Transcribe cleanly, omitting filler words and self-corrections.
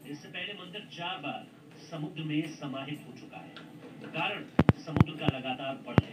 इससे पहले मंदिर 4 बार समुद्र में समाहित हो चुका है। कारण समुद्र का लगातार बढ़ना।